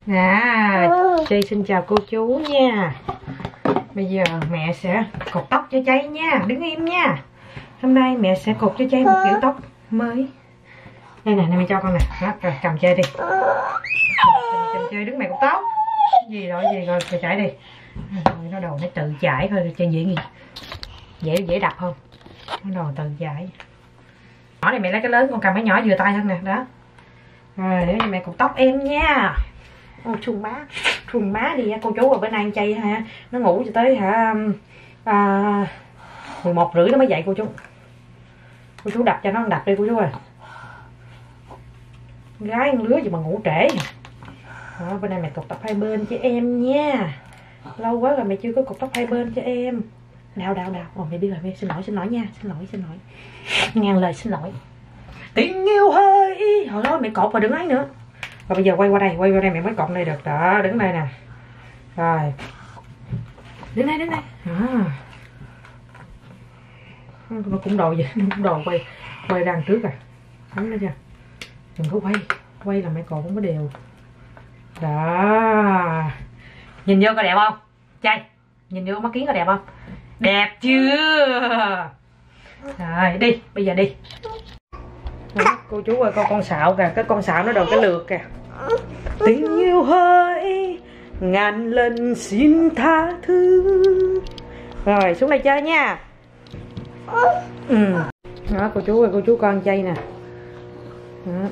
Chi xin chào cô chú nha. Bây giờ mẹ sẽ cột tóc cho Chi nha. Đứng im nha. Hôm nay mẹ sẽ cột cho Chi một kiểu tóc mới. Đây nè, mẹ cho con nè. Đó, rồi cầm chơi đi. Cầm chơi đứng mẹ cột tóc. Gì rồi rồi chạy đi. Rồi nó đồ nó tự chải thôi, chơi dễ gì. Dễ đập không? Nó đồ tự chải. Nhỏ này mẹ lấy cái lớn, con cầm cái nhỏ vừa tay hơn nè, đó. Rồi để mẹ cột tóc em nha. Ô, trùng má đi cô chú ở bên An Chay ha, nó ngủ cho tới 11:30 nó mới dậy cô chú đập cho nó đập đi cô chú ơi. Gái con lứa gì mà ngủ trễ. Đó, bên đây mẹ cột tóc hai bên cho em nha, lâu quá rồi mẹ chưa có cột tóc hai bên cho em. Đau mẹ đi rồi, mẹ xin lỗi nha, xin lỗi ngàn lời xin lỗi. Tình yêu hơi hồi đó mẹ cột và đừng ấy nữa. Và bây giờ quay qua đây mẹ mới cột đây được đó, đứng đây nè. Rồi đứng đây nó cũng đồ vậy, nó cũng đồ quay ra trước à, đúng đó chưa, đừng có quay là mẹ cột không có đều đó. Nhìn vô coi đẹp không Chay, nhìn vô mắt kiến coi đẹp không, đẹp chưa. Rồi đi, bây giờ đi. Đó, cô chú ơi, con sạo kìa, cái con sạo nó đồ cái lược kìa. Tình yêu hơi ngàn lần xin tha thứ. Rồi xuống đây chơi nha. Đó cô chú ơi, cô chú con Chay nè. Đó.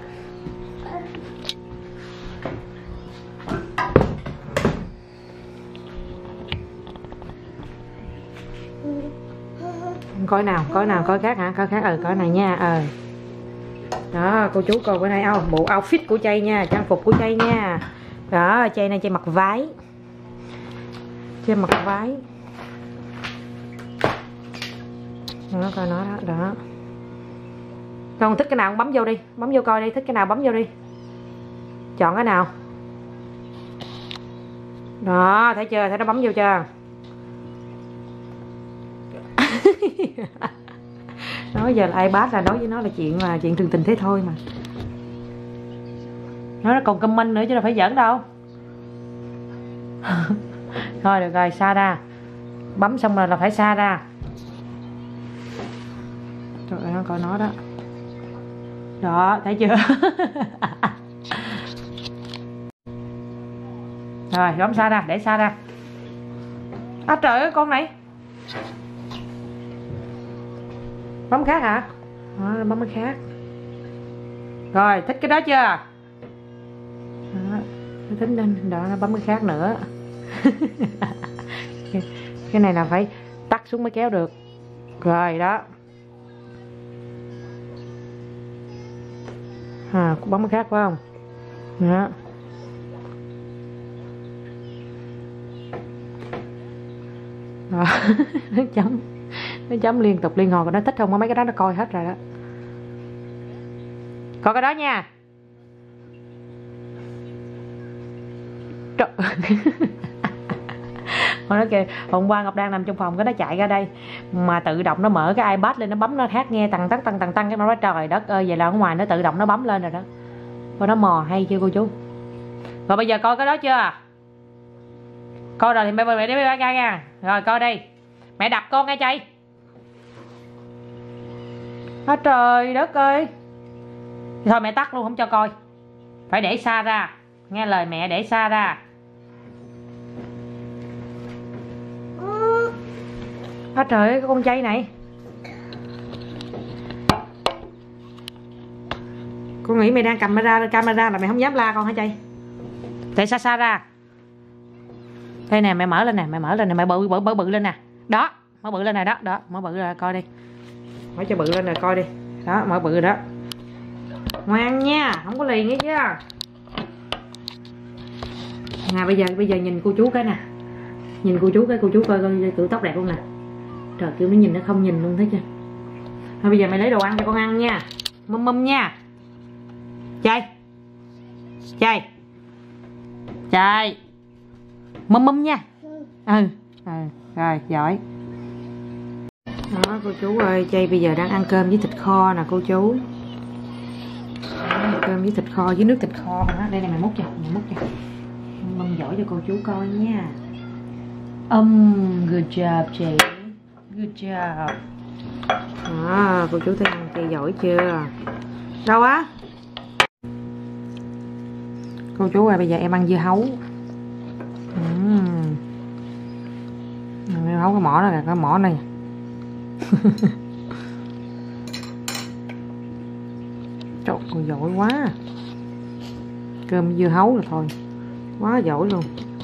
Coi nào, coi khác hả? Coi khác, coi này nha. Đó, cô chú coi bữa nay bộ outfit của Chay nha, trang phục của Chay nha. Đó, Chay này Chay mặc váy. Đó, coi nó đó. Con thích cái nào con bấm vô đi, bấm vô coi đi, thích cái nào bấm vô đi. Chọn cái nào. Đó, thấy chưa, thấy nó bấm vô chưa? Nói giờ là iPad là nói với nó là chuyện thường tình thế thôi mà. Nó còn comment nữa chứ đâu phải giỡn đâu. Thôi được rồi, xa ra. Bấm xong rồi là phải xa ra. Trời ơi, nó coi nó đó. Đó, thấy chưa? Rồi, bấm xa ra, để xa ra. À trời ơi, con này. Bấm khác hả? Đó, bấm cái khác. Rồi, thích cái đó chưa? Đó, nó thích nên đó, nó bấm cái khác nữa. Cái này là phải tắt xuống mới kéo được. Rồi đó. Bấm cái khác phải không? Đó. Đó. Nó chấm liên tục liên hồi, nó thích không? Mấy cái đó nó coi hết rồi đó. Coi cái đó nha. Trời. Nó kìa, hôm qua Ngọc đang nằm trong phòng, cái nó chạy ra đây mà tự động nó mở cái iPad lên, nó bấm nó hát nghe tăng cái nó nói trời đất ơi, vậy là ở ngoài nó tự động nó bấm lên rồi đó. Coi nó mò hay chưa cô chú? Rồi bây giờ coi cái đó chưa? Coi rồi thì mẹ đi ra nha. Rồi coi đi. Mẹ đập con nghe Chay. Trời đất ơi. Thôi mẹ tắt luôn, không cho coi. Phải để xa ra. Nghe lời mẹ, để xa ra. Trời ơi, con Chay này. Con nghĩ mày đang cầm camera là mày không dám la con hả Chay? Để xa ra. Đây nè, mẹ mở lên nè, mẹ bự lên nè. Đó, mở bự lên nè, đó, mở bự ra coi đi. Mở cho bự lên rồi coi đi. Đó, mở bự rồi đó. Ngoan nha, không có lì nghe chứ. Nè bây giờ nhìn cô chú cái nè. Nhìn cô chú cái, cô chú coi kiểu tóc đẹp luôn nè. Trời, kiểu nó nhìn nó không nhìn luôn, thấy chưa? Thôi bây giờ mày lấy đồ ăn cho con ăn nha. Mum nha. Chay. Mum nha. Rồi, giỏi. Đó cô chú ơi, Chay bây giờ đang ăn cơm với thịt kho nè cô chú. Cơm với thịt kho với nước thịt kho nữa. Đây này mày múc cho. giỏi cho cô chú coi nha. Good job chị. Good job. Cô chú thấy ăn chay giỏi chưa? Đâu á? Cô chú ơi, bây giờ em ăn dưa hấu. Dưa hấu cái mỏ đó kìa, cái mỏ này. Trời, cô giỏi quá. Cơm dưa hấu là thôi, quá giỏi luôn.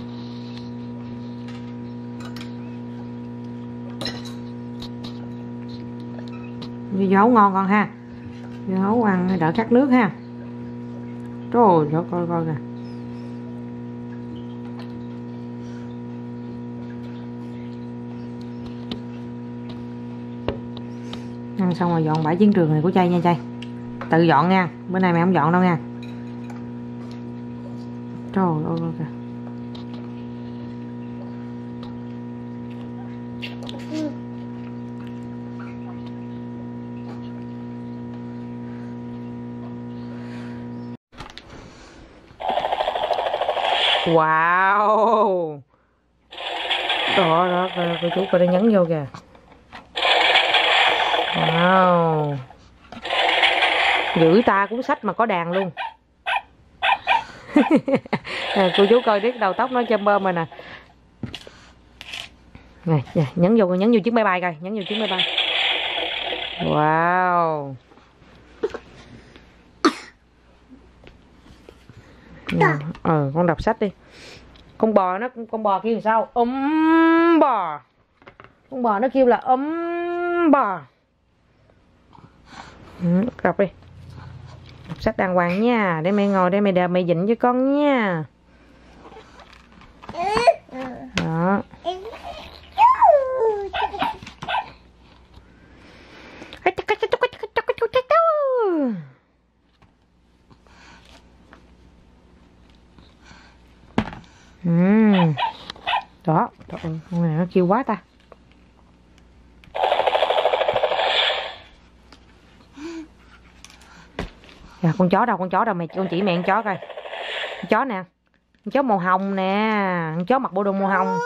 Dưa hấu ngon con ha. Dưa hấu ăn đỡ khát nước ha. Trời ơi, coi coi kìa. Ăn xong rồi dọn bãi chiến trường này của Chay nha Chay. Tự dọn nha, bữa nay mẹ không dọn đâu nha. Trời ơi kìa. Wow. Đó, cô chú coi đây nhấn vô kìa. Wow. Giữ ta cuốn sách mà có đàn luôn. Cô chú coi biết đầu tóc nó châm bơm rồi nè. Này, nhấn vô chiếc máy bay coi, nhấn vô chiếc máy bay. Wow. Con đọc sách đi. Con bò kêu làm sao? Bò. Con bò nó kêu là bò. Đọc đi. Đọc sách đàng hoàng nha. Để mẹ ngồi đây mẹ đợi mẹ dịnh cho con nha. Đó. Đó, con này nó kêu quá ta. Con chó đâu, con chỉ mẹ con chó coi. Con chó nè, con chó màu hồng nè, con chó mặc bộ đồ màu hồng.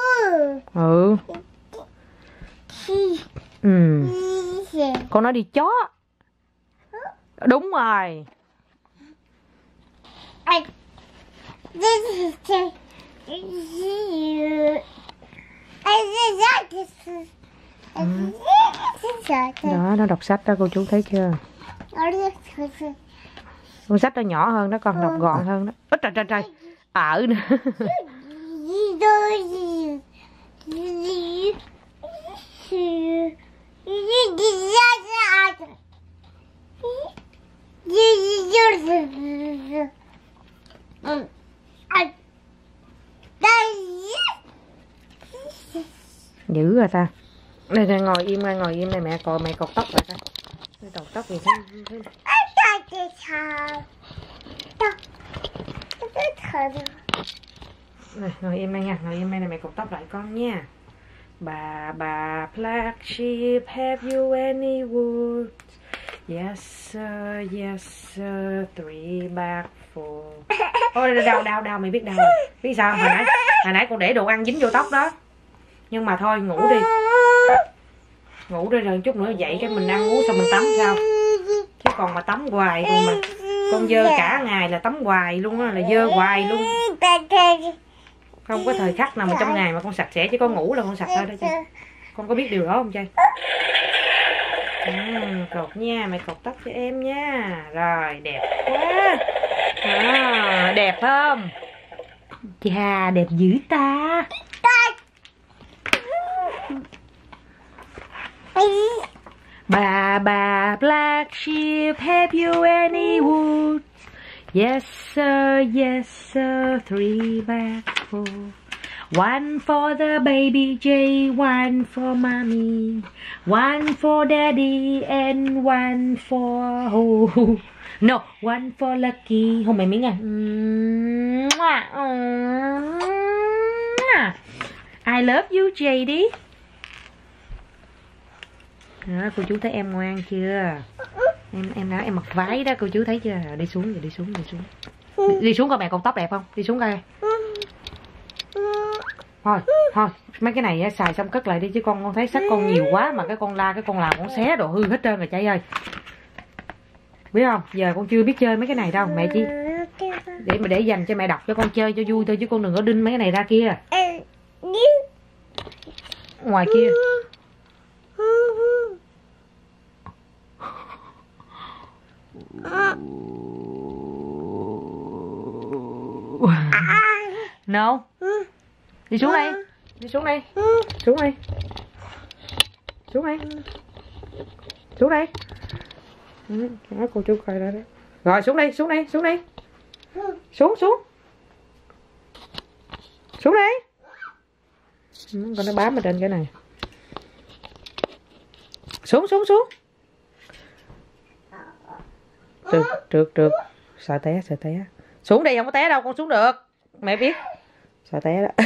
Con nói đi chó. Đúng rồi. Đó, nó đọc sách đó cô chú thấy chưa? Con sách nó nhỏ hơn đó con, đọc gọn hơn đó. Ôi trời trời trời. Ở nữa. Dữ rồi ta. Đây ngồi im đây mẹ cột tóc lại coi. Cột tóc gì thế? Này, ngồi im đây nha, ngồi im đây mẹ cột tóc lại con nha. Bà black sheep, have you any wood? Yes sir, 3 bags full. Ôi đau mày biết đau rồi. Biết sao hồi nãy con để đồ ăn dính vô tóc đó. Nhưng mà thôi ngủ đi rồi chút nữa dậy cái mình ăn uống xong mình tắm sao. Chứ còn mà tắm hoài con dơ cả ngày là tắm hoài luôn á, là dơ hoài luôn. Không có thời khắc nào mà trong ngày mà con sạch sẽ, chứ con ngủ là con sạch thôi đó chứ. Con có biết điều đó không Chay? Cột nha, mày cột tóc cho em nha. Rồi, đẹp quá. Đẹp không? Chà, đẹp dữ ta. Bà black sheep, have you any wood? Yes sir, 3 bags full. One for the baby J, one for mommy, one for daddy, and one for who? No, one for Lucky. Không mày miếng à? I love you J đi. Đó, cô chú thấy em ngoan chưa? Em nói em mặc váy đó cô chú thấy chưa? Đi xuống coi mẹ cột tóc đẹp không? Đi xuống coi. Thôi thôi, mấy cái này xài xong cất lại đi, chứ con thấy sách con nhiều quá, mà cái con la cái con làm con xé đồ hư hết trơn rồi Chay ơi. Biết không, giờ con chưa biết chơi mấy cái này đâu mẹ chi, để dành cho mẹ đọc cho con chơi cho vui thôi, chứ con đừng có đinh mấy cái này ra kia. Ngoài kia no, đi xuống đây, đi xuống đây, xuống đây, xuống đây, xuống đây. Đó, cô chú coi đó. Rồi xuống đây, xuống đây, xuống đây, xuống xuống xuống đây. Con nó bám ở trên cái này. Xuống xuống xuống. Trượt trượt trượt. Sợ té, sợ té. Xuống đây không có té đâu, con xuống được. Mẹ biết. Sợ té đó.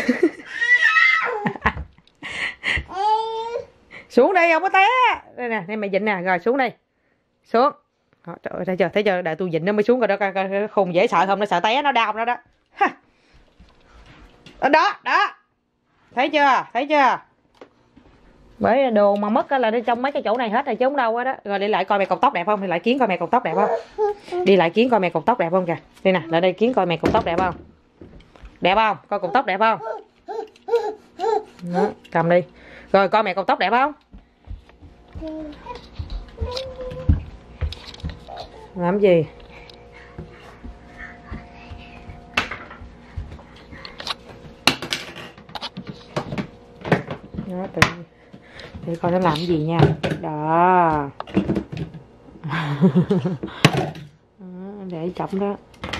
Xuống đây không có té. Đây nè, đây mẹ dịnh nè, rồi xuống đây. Xuống. Đó, trời ơi, thấy chưa, đợi tôi dịnh nó mới xuống rồi đó, khùng dễ sợ không, nó sợ té, nó đau nó đó. Đó, đó. Thấy chưa, thấy chưa? Bởi đồ mà mất là đi trong mấy cái chỗ này hết rồi chứ không đâu hết đó. Rồi đi lại coi mẹ cột tóc đẹp không? Đi lại Kiến coi mẹ cột tóc đẹp không? Đi lại Kiến coi mẹ cột tóc đẹp không kìa. Đây nè, lại đây Kiến coi mẹ cột tóc đẹp không? Đẹp không? Coi cột tóc đẹp không? Đó, cầm đi. Rồi coi mẹ cột tóc đẹp không? Làm gì? Đó, để coi nó làm cái gì nha. Đó. Để chậm đó.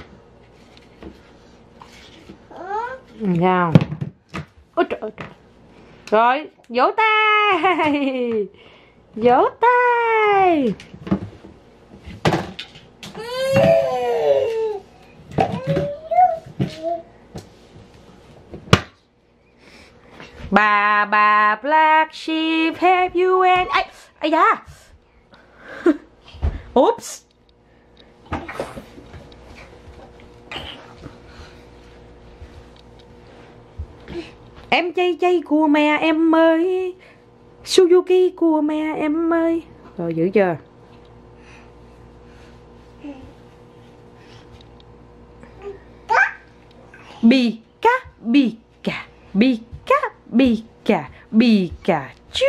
Sao? Ôi trời ơi. Rồi, vỗ tay. Vỗ tay. Bà black sheep have you and ai da. Oops. Em chay của mẹ em ơi, Suzuki của mẹ em ơi. Rồi giữ chưa? Pika Pika Pika Pika Pikachu.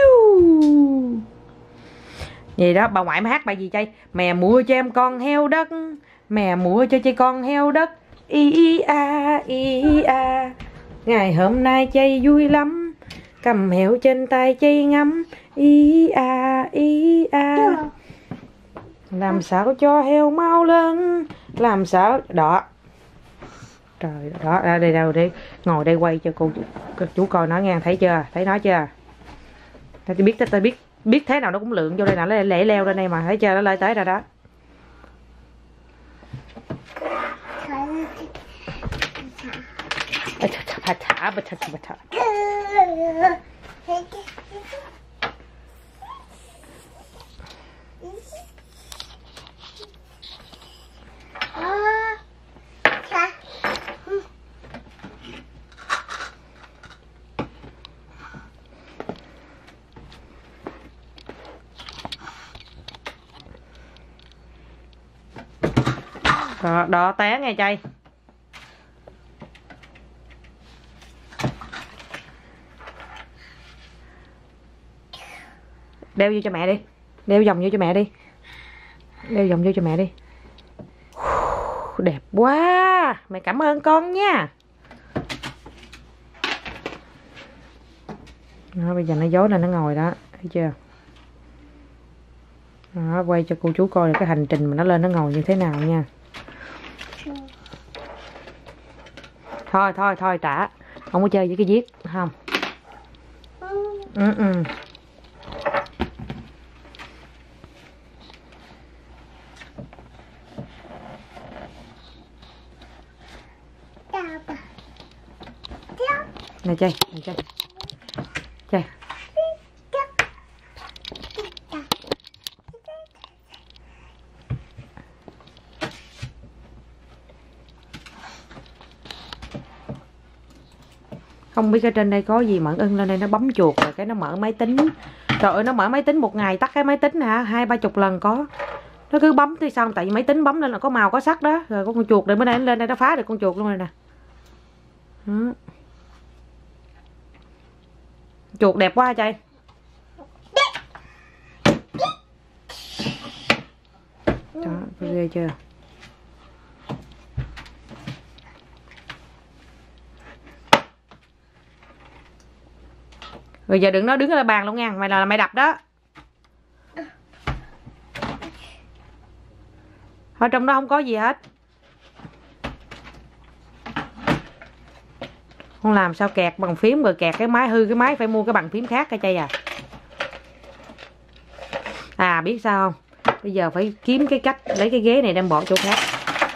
Vậy đó, bà ngoại mới hát bài gì Chay? Mẹ mua cho em con heo đất, mẹ mua cho Chay con heo đất. Y a y a. Ngày hôm nay Chay vui lắm, cầm heo trên tay Chay ngắm. Y a y a. Làm sao cho heo mau lớn, làm sao đó. Trời đó, ra đây đâu đi, ngồi đây quay cho cô chú coi nó nghe, thấy chưa, thấy nó chưa? Tôi biết thế nào nó cũng lượn vô đây nè, nó lẻ leo lên đây mà, thấy chưa, nó lơi tới rồi đó. Đó té nghe Chay. Đeo vô cho mẹ đi, đeo vòng vô cho mẹ đi, đeo vòng vô cho mẹ đi. Đẹp quá, mẹ cảm ơn con nha. Đó, bây giờ nó dối lên nó ngồi đó, thấy chưa? Đó, quay cho cô chú coi là cái hành trình mà nó lên nó ngồi như thế nào nha. Thôi trả, không có chơi với cái viết không. Này Chay, này Chay, Chay. Không biết ở trên đây có gì, Mận ưng lên đây nó bấm chuột rồi cái nó mở máy tính. Trời ơi, nó mở máy tính một ngày tắt cái máy tính hả, 20-30 lần có. Nó cứ bấm thì xong, tại vì máy tính bấm lên là có màu có sắc đó. Rồi con chuột này bữa nay nó lên đây nó phá được con chuột luôn rồi nè. Đó. Chuột đẹp quá hả Chay? Đó, ghê chưa? Rồi giờ đừng nói đứng ở bàn luôn nha, mày là mày đập đó. Ở trong đó không có gì hết. Con làm sao kẹt bằng phím rồi kẹt cái máy, hư cái máy phải mua cái bằng phím khác cái Chay à. À biết sao không? Bây giờ phải kiếm cái cách lấy cái ghế này đem bỏ chỗ khác.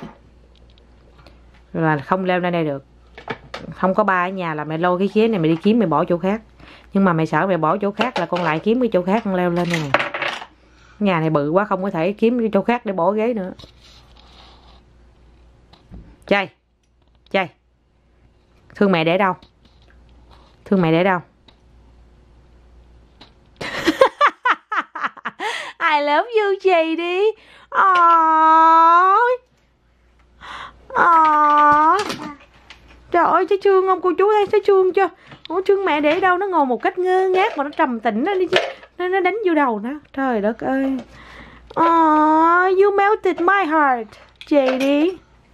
Rồi là không leo lên đây được. Không có ba ở nhà là mày lôi cái ghế này mày đi kiếm mày bỏ chỗ khác. Nhưng mà mày sợ mày bỏ chỗ khác là con lại kiếm cái chỗ khác con leo lên đây này. Nhà này bự quá không có thể kiếm cái chỗ khác để bỏ ghế nữa. Chay, Chay, thương mẹ để đâu? Thương mẹ để đâu? I love you Chay đi. Trời ơi, thấy thương không cô chú, thấy thương chưa? Ủa, thương mẹ để đâu? Nó ngồi một cách ngơ ngác mà nó trầm tĩnh nó đi chứ. Nó đánh vô đầu nó. Trời đất ơi. You melted my heart. Chay đi.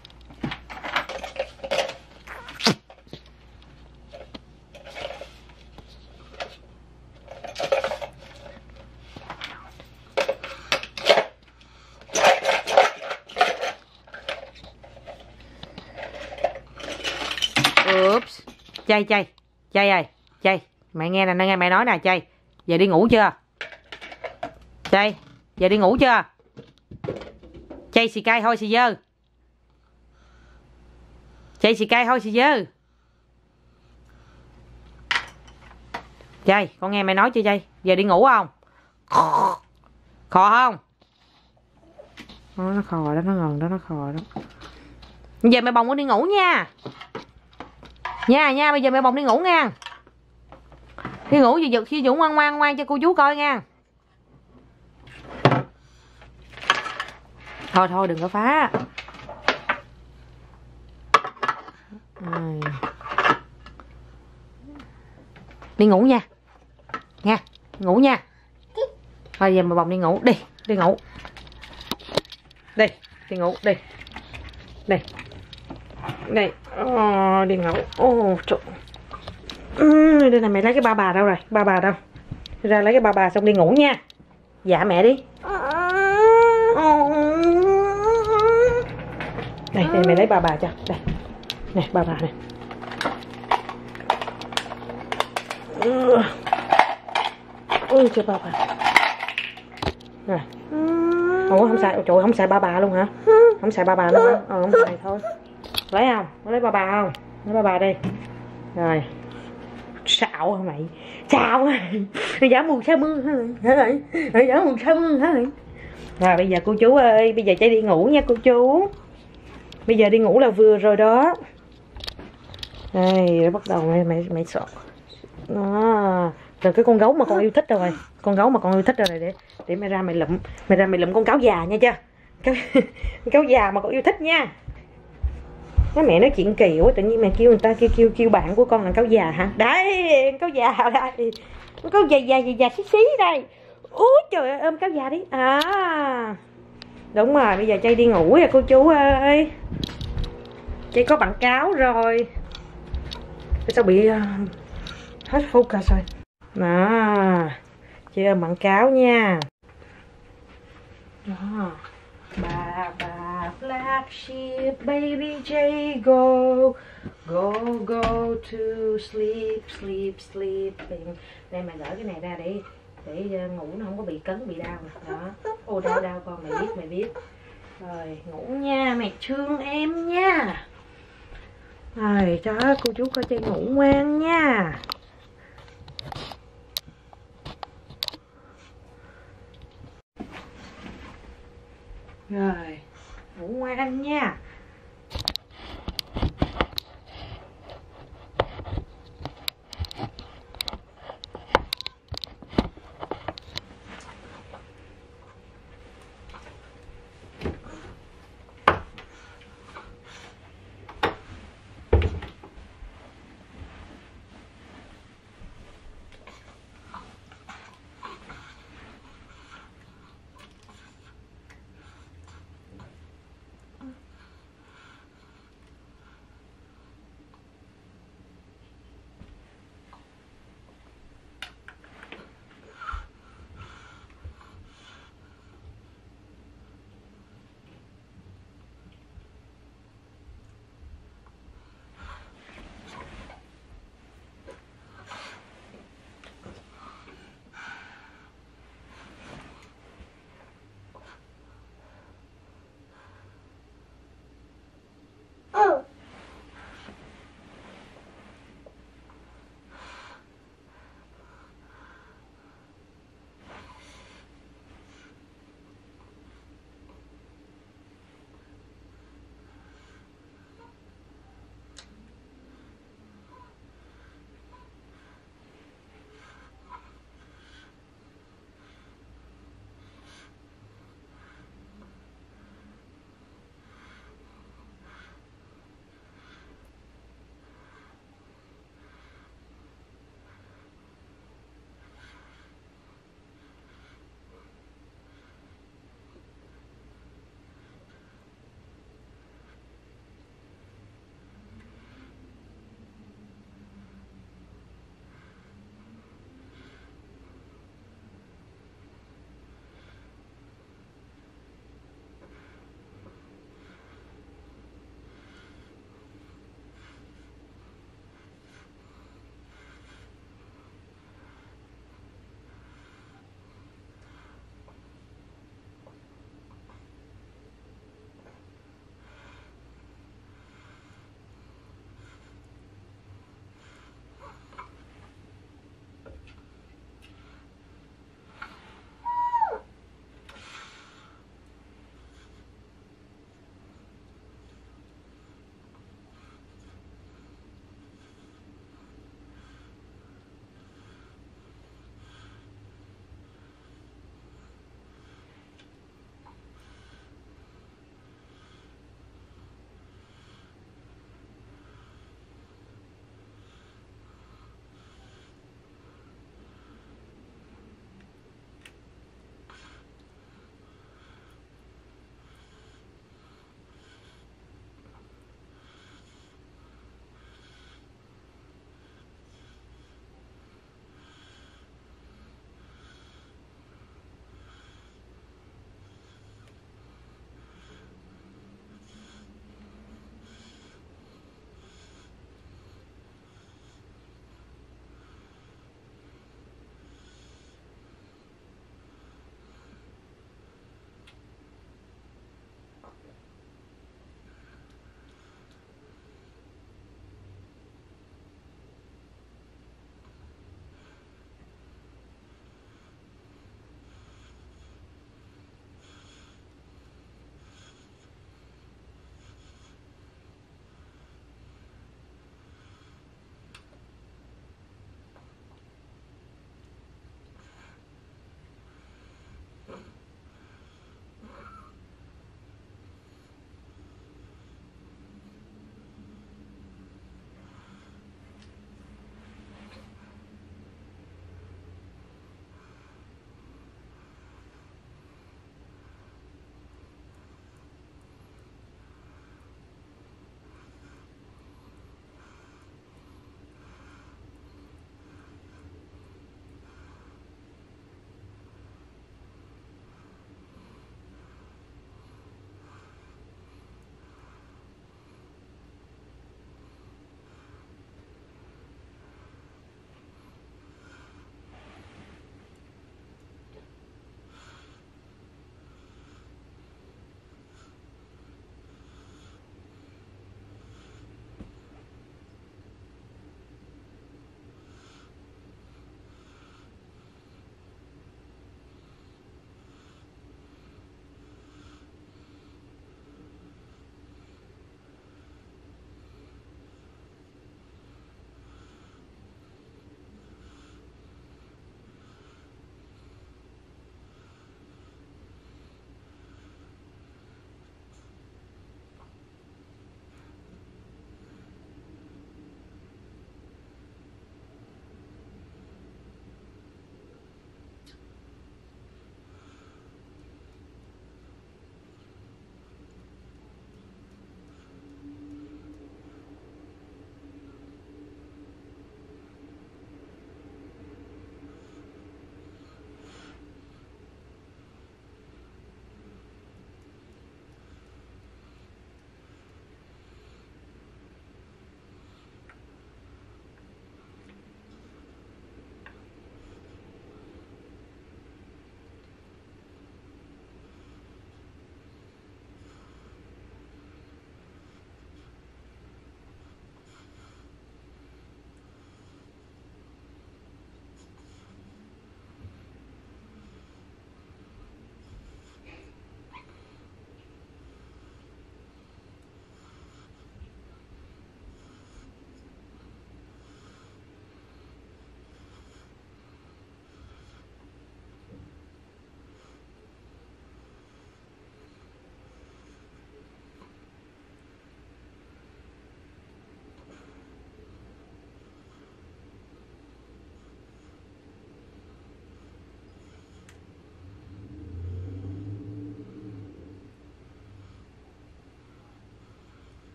Oops. Chay ơi, Chay, mẹ nghe nè, nghe mẹ nói nè Chay. Giờ đi ngủ chưa? Chay, giờ đi ngủ chưa? Chay xì cay thôi xì dơ. Chay xì cay thôi xì dơ. Chay, con nghe mẹ nói chưa Chay? Giờ đi ngủ không? Khò không? Nó khò đó, nó ngần đó, nó khò đó. Giờ mẹ bồng con đi ngủ nha. Nha, bây giờ mẹ bồng đi ngủ nha. Đi ngủ gì giật khi Dũng ngoan cho cô chú coi nha. Thôi đừng có phá. Đi ngủ nha. Nha, ngủ nha. Thôi giờ mẹ bồng đi ngủ, đi ngủ. Đi ngủ, đi. Đây. Đi ngủ. Trời. Đây là mẹ lấy cái ba bà đâu rồi? Ba bà đâu? Ra lấy cái ba bà xong đi ngủ nha. Dạ mẹ đi. Đây mẹ lấy ba bà cho. Đây. Nè ba bà này. Ôi trời ba bà. Rồi. Ủa không xài, trời không xài ba bà luôn hả? Không xài ba bà luôn hả? Không xài thôi. Lấy không? Có lấy ba bà không? Lấy ba bà đi. Rồi. Xạo hả mày? Xạo hả? Giả mù sa mưa hả? Giả mù sa mưa hả? Rồi bây giờ cô chú ơi, bây giờ Chay đi ngủ nha cô chú. Bây giờ đi ngủ là vừa rồi đó. Đây, bắt đầu mày sợ. Đó. Rồi cái con gấu mà con yêu thích rồi. Con gấu mà con yêu thích rồi để mày ra mày lụm con cáo già nha chưa? Cáo già mà con yêu thích nha. Nói mẹ nói chuyện kỳ quá, tự nhiên mẹ kêu người ta kêu bạn của con là cáo già hả? Đấy, cáo già đây. Cáo già xí đây. Úi trời ơi, ôm cáo già đi. À. Đúng rồi, bây giờ Chay đi ngủ rồi cô chú ơi. Chay có bạn cáo rồi. Sao bị hết focus rồi. Đó. Chay ôm bạn cáo nha. Đó. Ba black sheep, baby Chay go to sleeping. Đây mày gỡ cái này ra để ngủ nó không có bị cấn bị đau nè. Đó. Ô đau con mày biết. Rồi ngủ nha, mẹ thương em nha. Rồi cho cô chú coi Chay ngủ ngoan nha. Rồi ngủ ngoan nha.